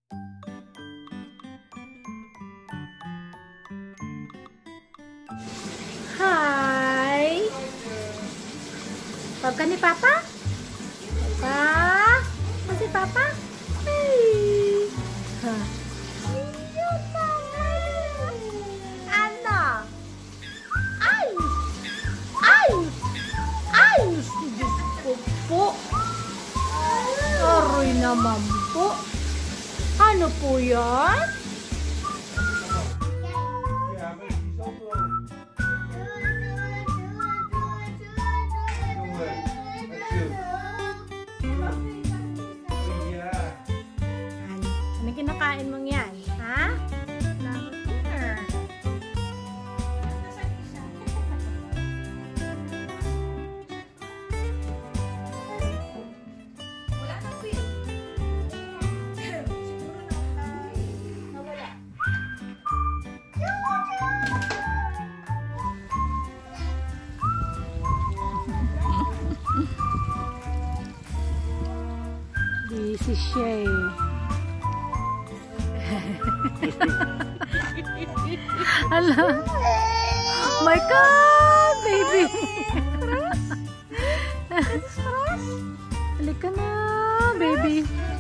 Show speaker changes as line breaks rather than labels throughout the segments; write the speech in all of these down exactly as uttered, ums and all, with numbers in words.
Hi! Tawag ka ni Papa? Papa? Kasi Papa? Hey! Ha? Yun naman! Ano? Ay! Ay! Ay! Diyos ko po! Aroy naman po! Ano po yan? Ano kinakain mong yan? Ha? Here.
Wala nang wheel. Siguro na nawala.
Busy siya eh. Hala. Oh my God, baby. Halika na, baby.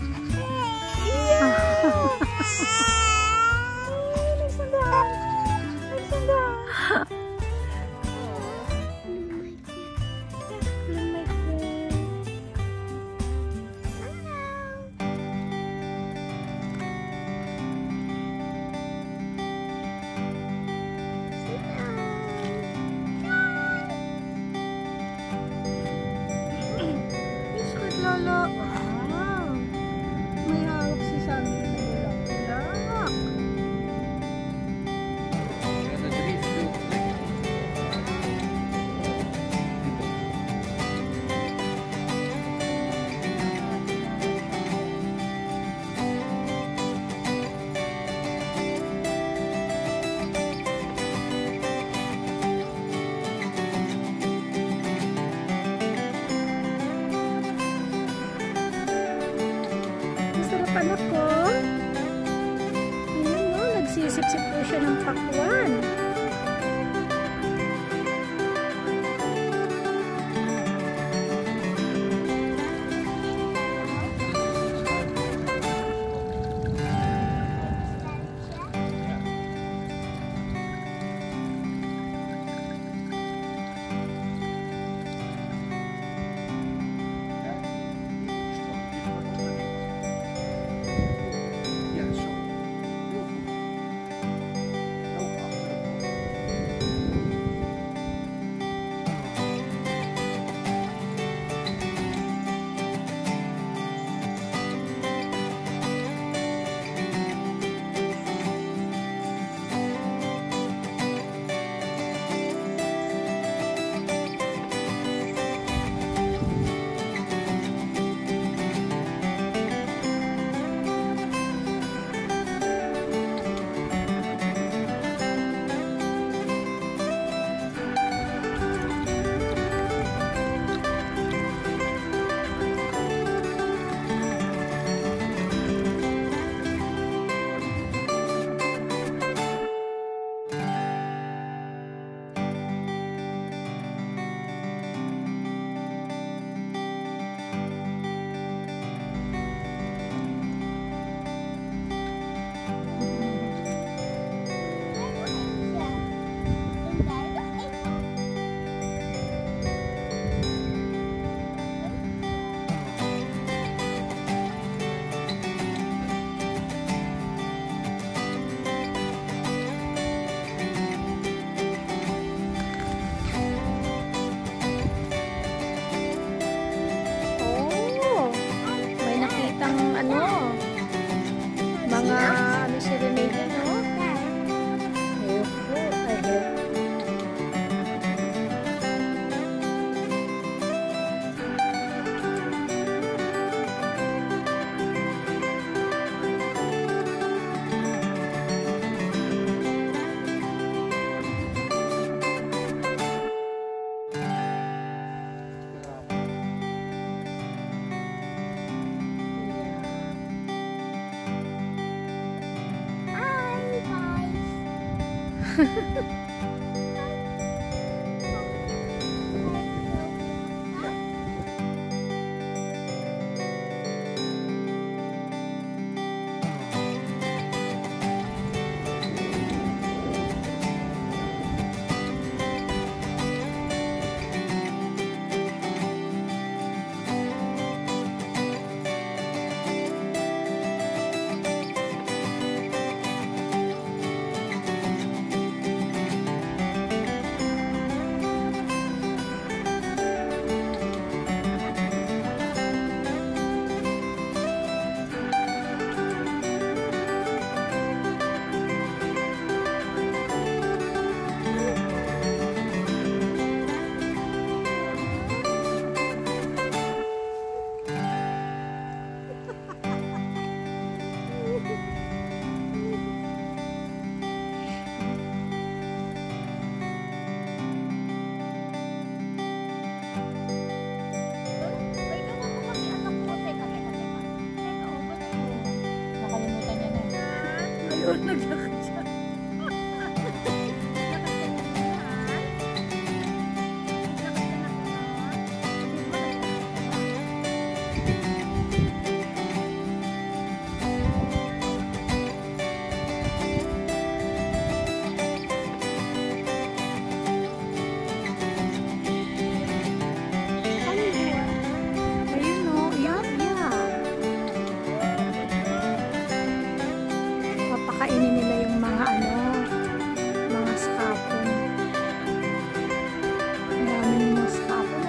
Lolo. Wow. May hawak si Sammy na bulak-bulak. Anak ko. Ayan o, nagsisip-sip po siya ng pakwan.
Nakalimutan niya na.
Ayun, naglakad siya. Ayun o, yak, yak. Papakainin nila yung mga ano, mga skapon. Ang daming mga skapon.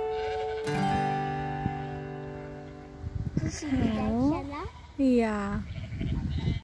Oh, yeah.